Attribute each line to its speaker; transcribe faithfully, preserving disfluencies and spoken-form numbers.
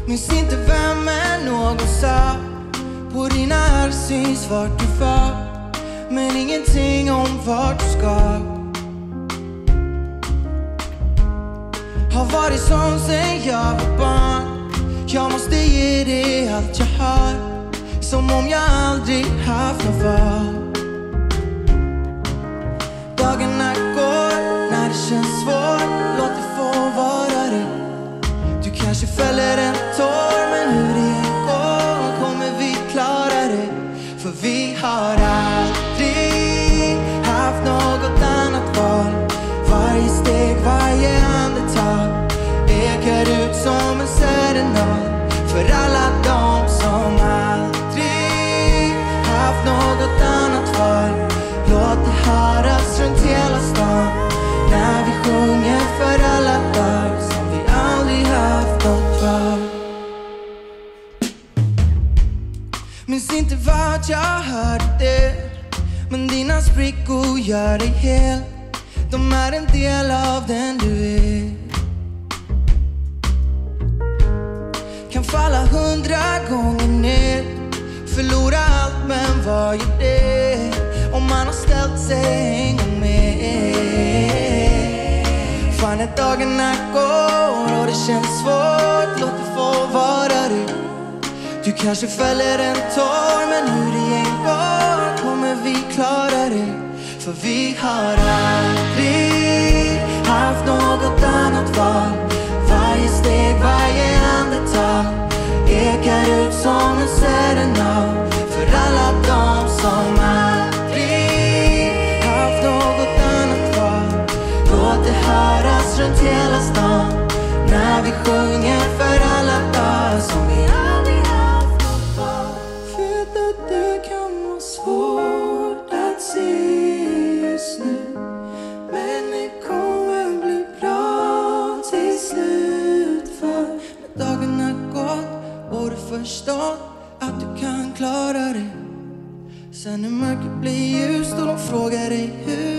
Speaker 1: Minns inte vem än någon sa. På dina arr syns vart du var, men ingenting om vart du ska. Har varit sån sen jag var barn. Jag måste ge dig allt jag har, som om jag aldrig haft något val. Dagarna går när det känns svårt. Låt det få vara det. Du kanske fäller en tår, men hur det än går kommer vi klara det. För vi har aldrig haft något annat val. Varje steg, varje andetag ekar ut som en serenad för alla de som aldrig haft något annat val. Låt det höras runt hela stan när vi sjunger för alla dagar som vi aldrig haft något val. Minns inte vart jag hörde det, men dina sprickor gör dig hel. De är en del av den du är. Kan falla hundra gånger ner, förlora allt, men vad gör det om man har ställt sig en gång med? Fan, när dagarna går och det känns svårt, låt det få vara det. Du kanske fäller en tår, men hur det än går kommer vi klara det. För vi har aldrig haft något annat val. Varje steg, varje andetag ekar ut som en serenad för alla de som aldrig haft något annat val. Låt det höras runt hela stan när vi sjunger för alla dagar som vi aldrig haft något val. Vet att det kan vara svårt att se just nu, men det kommer bli bra till slut. För när dagarna gått och du förstått att du kan klara det, sen när mörkret blir ljust och de frågar dig hur